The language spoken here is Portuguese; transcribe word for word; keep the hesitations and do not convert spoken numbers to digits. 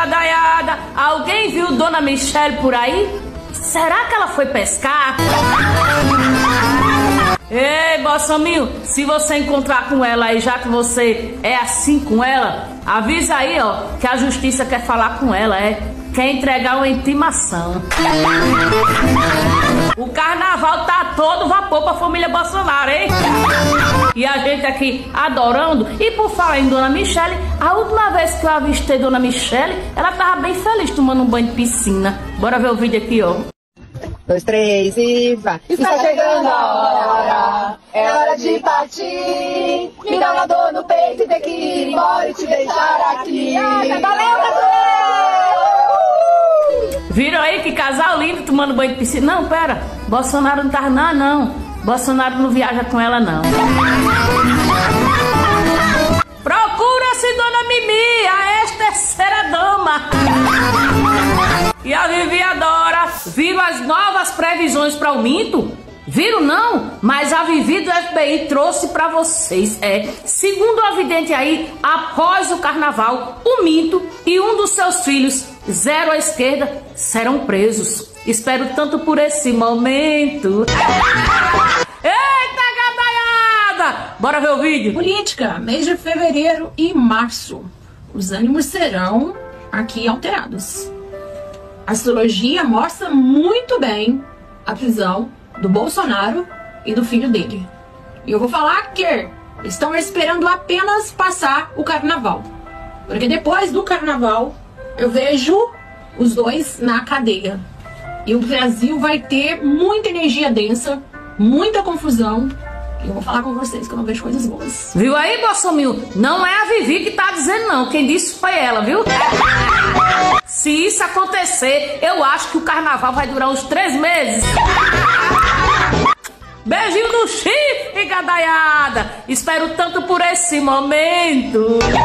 gadaiada, alguém viu Dona Michele por aí? Será que ela foi pescar? Ei, Bolsominion, se você encontrar com ela aí, já que você é assim com ela, avisa aí, ó, que a justiça quer falar com ela, é, quer entregar uma intimação. O carnaval tá todo vapor pra família Bolsonaro, hein? E a gente aqui adorando. E por falar em Dona Michele, a última vez que eu avistei Dona Michele, ela tava bem feliz tomando um banho de piscina. Bora ver o vídeo aqui, ó. Dois, três e vai. Está chegando a hora, é hora de partir. Me dá uma dor no peito e ter que ir embora e te deixar aqui. Valeu, Viram aí que casal lindo tomando banho de piscina? Não, pera, Bolsonaro não tava, não, não. Bolsonaro não viaja com ela, não. Procura-se Dona Mimi, a ex-terceira dama. E a Vivi adora. Viram as novas previsões para o Minto? Viram não? Mas a Vivi do F B I trouxe para vocês. É, segundo a vidente aí, após o carnaval, o Minto e um dos seus filhos, zero à esquerda, serão presos. Espero tanto por esse momento. Eita, gadaiada! Bora ver o vídeo? Política, mês de fevereiro e março. Os ânimos serão aqui alterados. A astrologia mostra muito bem a prisão do Bolsonaro e do filho dele. E eu vou falar que estão esperando apenas passar o carnaval. Porque depois do carnaval eu vejo os dois na cadeia. E o Brasil vai ter muita energia densa, muita confusão. E eu vou falar com vocês que eu não vejo coisas boas. Viu aí, Bolsominion? Não é a Vivi que tá dizendo não. Quem disse foi ela, viu? Se isso acontecer, eu acho que o carnaval vai durar uns três meses. Beijinho no chifre, gadaiada. Espero tanto por esse momento.